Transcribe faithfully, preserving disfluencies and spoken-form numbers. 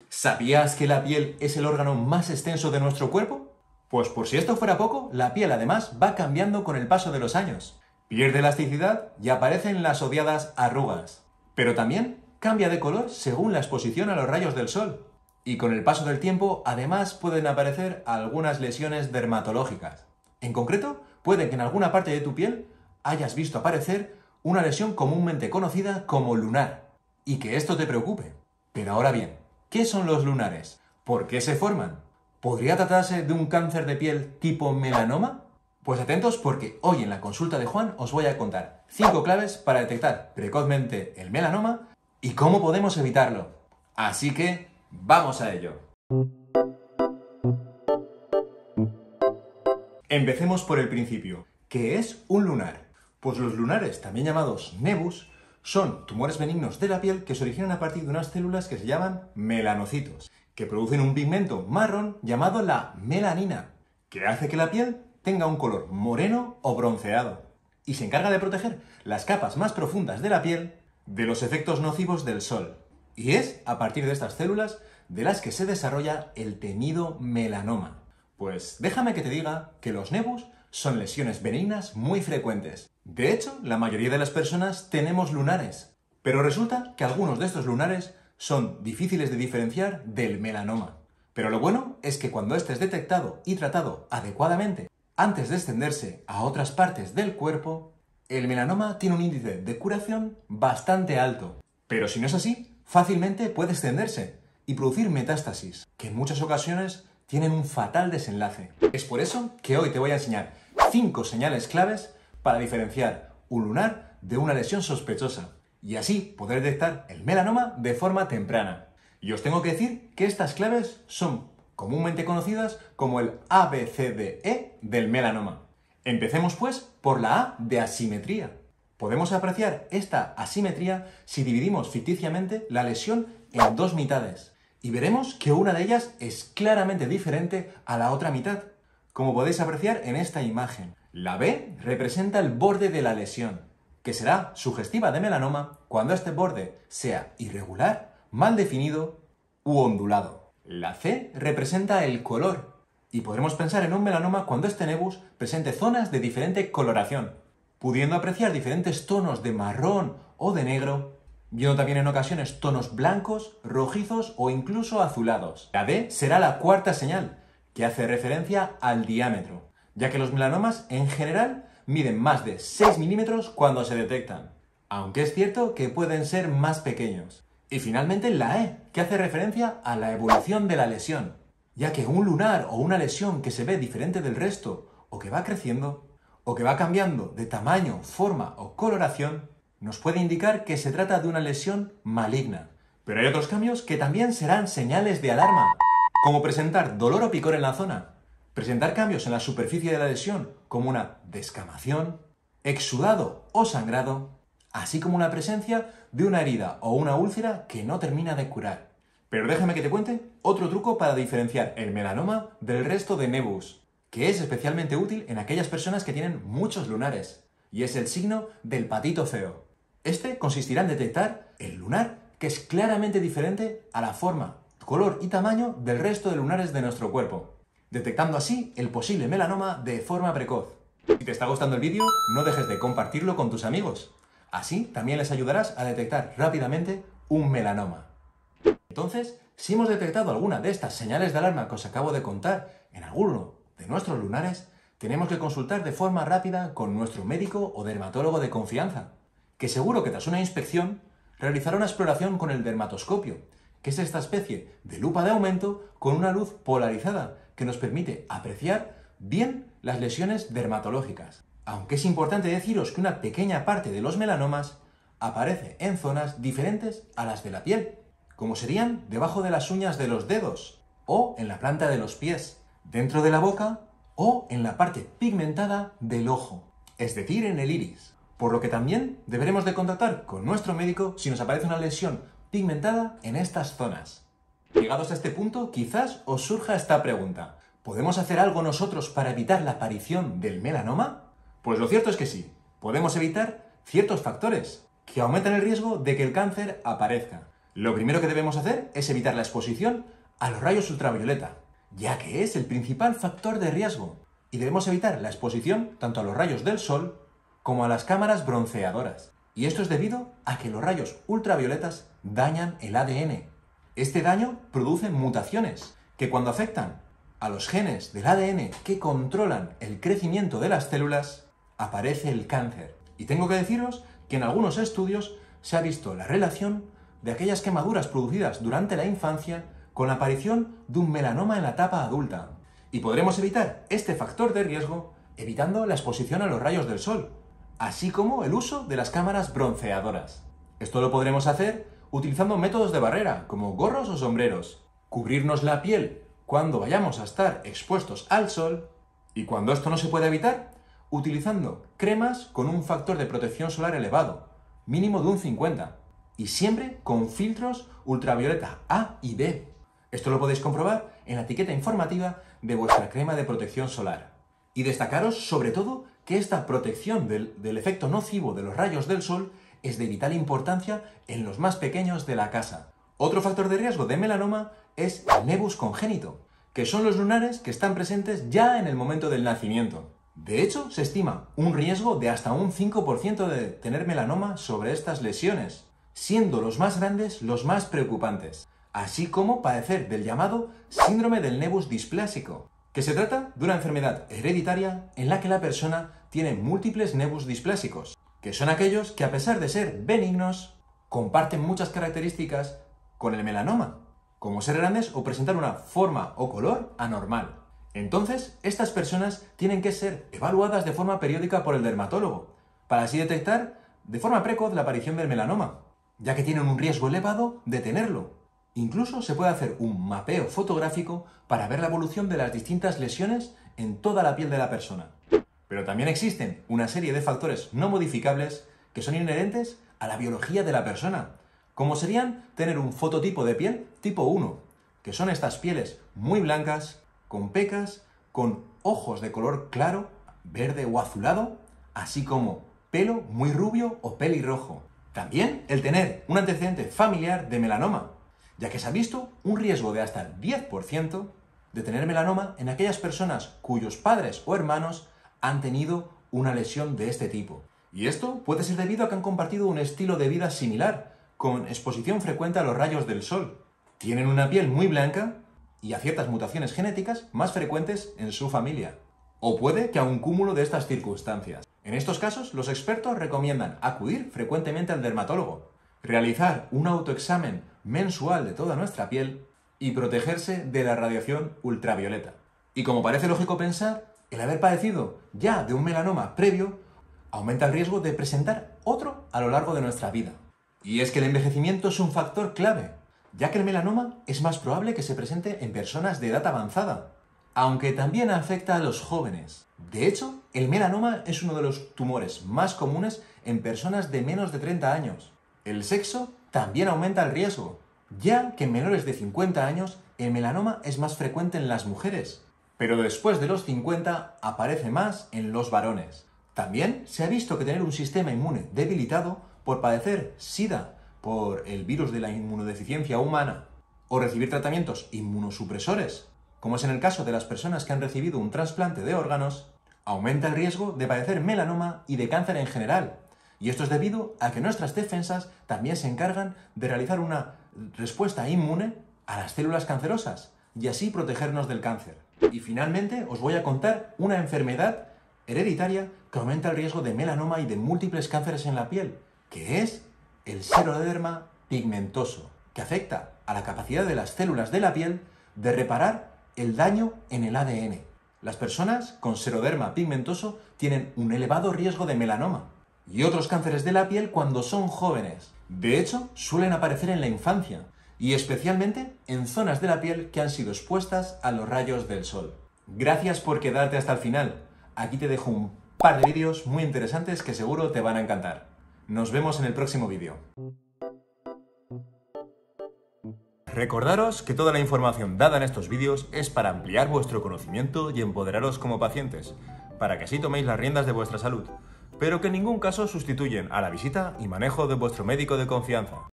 ¿Sabías que la piel es el órgano más extenso de nuestro cuerpo? Pues por si esto fuera poco, la piel además va cambiando con el paso de los años. Pierde elasticidad y aparecen las odiadas arrugas. Pero también cambia de color según la exposición a los rayos del sol. Y con el paso del tiempo, además, pueden aparecer algunas lesiones dermatológicas. En concreto, puede que en alguna parte de tu piel hayas visto aparecer una lesión comúnmente conocida como lunar. Y que esto te preocupe. Pero ahora bien, ¿qué son los lunares? ¿Por qué se forman? ¿Podría tratarse de un cáncer de piel tipo melanoma? Pues atentos porque hoy en la consulta de Juan os voy a contar cinco claves para detectar precozmente el melanoma y cómo podemos evitarlo. Así que, ¡vamos a ello! Empecemos por el principio. ¿Qué es un lunar? Pues los lunares, también llamados nevus, son tumores benignos de la piel que se originan a partir de unas células que se llaman melanocitos, que producen un pigmento marrón llamado la melanina, que hace que la piel tenga un color moreno o bronceado, y se encarga de proteger las capas más profundas de la piel de los efectos nocivos del sol. Y es a partir de estas células de las que se desarrolla el temido melanoma. Pues déjame que te diga que los nevus son lesiones benignas muy frecuentes. De hecho, la mayoría de las personas tenemos lunares, pero resulta que algunos de estos lunares son difíciles de diferenciar del melanoma. Pero lo bueno es que cuando este es detectado y tratado adecuadamente antes de extenderse a otras partes del cuerpo, el melanoma tiene un índice de curación bastante alto. Pero si no es así, fácilmente puede extenderse y producir metástasis, que en muchas ocasiones tienen un fatal desenlace. Es por eso que hoy te voy a enseñar cinco señales claves para diferenciar un lunar de una lesión sospechosa y así poder detectar el melanoma de forma temprana. Y os tengo que decir que estas claves son comúnmente conocidas como el A B C D E del melanoma. Empecemos pues por la A de asimetría. Podemos apreciar esta asimetría si dividimos ficticiamente la lesión en dos mitades y veremos que una de ellas es claramente diferente a la otra mitad, como podéis apreciar en esta imagen. La B representa el borde de la lesión, que será sugestiva de melanoma cuando este borde sea irregular, mal definido u ondulado. La C representa el color, y podremos pensar en un melanoma cuando este nevus presente zonas de diferente coloración, pudiendo apreciar diferentes tonos de marrón o de negro, viendo también en ocasiones tonos blancos, rojizos o incluso azulados. La D será la cuarta señal, que hace referencia al diámetro, ya que los melanomas en general miden más de seis milímetros cuando se detectan, aunque es cierto que pueden ser más pequeños. Y finalmente la E, que hace referencia a la evolución de la lesión, ya que un lunar o una lesión que se ve diferente del resto, o que va creciendo, o que va cambiando de tamaño, forma o coloración, nos puede indicar que se trata de una lesión maligna. Pero hay otros cambios que también serán señales de alarma, como presentar dolor o picor en la zona, presentar cambios en la superficie de la lesión, como una descamación, exudado o sangrado, así como la presencia de una herida o una úlcera que no termina de curar. Pero déjame que te cuente otro truco para diferenciar el melanoma del resto de nevus, que es especialmente útil en aquellas personas que tienen muchos lunares, y es el signo del patito feo. Este consistirá en detectar el lunar que es claramente diferente a la forma, color y tamaño del resto de lunares de nuestro cuerpo, detectando así el posible melanoma de forma precoz. Si te está gustando el vídeo, no dejes de compartirlo con tus amigos. Así también les ayudarás a detectar rápidamente un melanoma. Entonces, si hemos detectado alguna de estas señales de alarma que os acabo de contar en alguno de nuestros lunares, tenemos que consultar de forma rápida con nuestro médico o dermatólogo de confianza, que seguro que tras una inspección realizará una exploración con el dermatoscopio, que es esta especie de lupa de aumento con una luz polarizada que nos permite apreciar bien las lesiones dermatológicas. Aunque es importante deciros que una pequeña parte de los melanomas aparece en zonas diferentes a las de la piel, como serían debajo de las uñas de los dedos, o en la planta de los pies, dentro de la boca o en la parte pigmentada del ojo, es decir, en el iris. Por lo que también deberemos de contactar con nuestro médico si nos aparece una lesión pigmentada en estas zonas. Llegados a este punto, quizás os surja esta pregunta: ¿podemos hacer algo nosotros para evitar la aparición del melanoma? Pues lo cierto es que sí, podemos evitar ciertos factores que aumentan el riesgo de que el cáncer aparezca. Lo primero que debemos hacer es evitar la exposición a los rayos ultravioleta, ya que es el principal factor de riesgo, y debemos evitar la exposición tanto a los rayos del sol como a las cámaras bronceadoras. Y esto es debido a que los rayos ultravioletas dañan el A D N. Este daño produce mutaciones que cuando afectan a los genes del A D N que controlan el crecimiento de las células, aparece el cáncer. Y tengo que deciros que en algunos estudios se ha visto la relación de aquellas quemaduras producidas durante la infancia con la aparición de un melanoma en la etapa adulta. Y podremos evitar este factor de riesgo evitando la exposición a los rayos del sol, así como el uso de las cámaras bronceadoras. Esto lo podremos hacer utilizando métodos de barrera, como gorros o sombreros, cubrirnos la piel cuando vayamos a estar expuestos al sol, y cuando esto no se puede evitar, utilizando cremas con un factor de protección solar elevado, mínimo de un cincuenta, y siempre con filtros ultravioleta A y B. Esto lo podéis comprobar en la etiqueta informativa de vuestra crema de protección solar. Y destacaros sobre todo que esta protección del, del efecto nocivo de los rayos del sol es de vital importancia en los más pequeños de la casa. Otro factor de riesgo de melanoma es el nevus congénito, que son los lunares que están presentes ya en el momento del nacimiento. De hecho, se estima un riesgo de hasta un cinco por ciento de tener melanoma sobre estas lesiones, siendo los más grandes los más preocupantes, así como padecer del llamado síndrome del nevus displásico, que se trata de una enfermedad hereditaria en la que la persona tiene múltiples nevus displásicos, que son aquellos que a pesar de ser benignos, comparten muchas características con el melanoma, como ser grandes o presentar una forma o color anormal. Entonces, estas personas tienen que ser evaluadas de forma periódica por el dermatólogo, para así detectar de forma precoz la aparición del melanoma, ya que tienen un riesgo elevado de tenerlo. Incluso se puede hacer un mapeo fotográfico para ver la evolución de las distintas lesiones en toda la piel de la persona. Pero también existen una serie de factores no modificables que son inherentes a la biología de la persona, como serían tener un fototipo de piel tipo uno, que son estas pieles muy blancas, con pecas, con ojos de color claro, verde o azulado, así como pelo muy rubio o pelirrojo. También el tener un antecedente familiar de melanoma, ya que se ha visto un riesgo de hasta el diez por ciento de tener melanoma en aquellas personas cuyos padres o hermanos han tenido una lesión de este tipo. Y esto puede ser debido a que han compartido un estilo de vida similar, con exposición frecuente a los rayos del sol. Tienen una piel muy blanca y a ciertas mutaciones genéticas más frecuentes en su familia. O puede que a un cúmulo de estas circunstancias. En estos casos, los expertos recomiendan acudir frecuentemente al dermatólogo, realizar un autoexamen mensual de toda nuestra piel y protegerse de la radiación ultravioleta. Y como parece lógico pensar, el haber padecido ya de un melanoma previo aumenta el riesgo de presentar otro a lo largo de nuestra vida. Y es que el envejecimiento es un factor clave, ya que el melanoma es más probable que se presente en personas de edad avanzada, aunque también afecta a los jóvenes. De hecho, el melanoma es uno de los tumores más comunes en personas de menos de treinta años. El sexo también aumenta el riesgo, ya que en menores de cincuenta años el melanoma es más frecuente en las mujeres, pero después de los cincuenta aparece más en los varones. También se ha visto que tener un sistema inmune debilitado por padecer SIDA, por el virus de la inmunodeficiencia humana, o recibir tratamientos inmunosupresores, como es en el caso de las personas que han recibido un trasplante de órganos, aumenta el riesgo de padecer melanoma y de cáncer en general. Y esto es debido a que nuestras defensas también se encargan de realizar una respuesta inmune a las células cancerosas y así protegernos del cáncer. Y finalmente os voy a contar una enfermedad hereditaria que aumenta el riesgo de melanoma y de múltiples cánceres en la piel, que es el seroderma pigmentoso, que afecta a la capacidad de las células de la piel de reparar el daño en el A D N. Las personas con seroderma pigmentoso tienen un elevado riesgo de melanoma y otros cánceres de la piel cuando son jóvenes. De hecho, suelen aparecer en la infancia y especialmente en zonas de la piel que han sido expuestas a los rayos del sol. Gracias por quedarte hasta el final. Aquí te dejo un par de vídeos muy interesantes que seguro te van a encantar. Nos vemos en el próximo vídeo. Recordaros que toda la información dada en estos vídeos es para ampliar vuestro conocimiento y empoderaros como pacientes, para que así toméis las riendas de vuestra salud, pero que en ningún caso sustituyen a la visita y manejo de vuestro médico de confianza.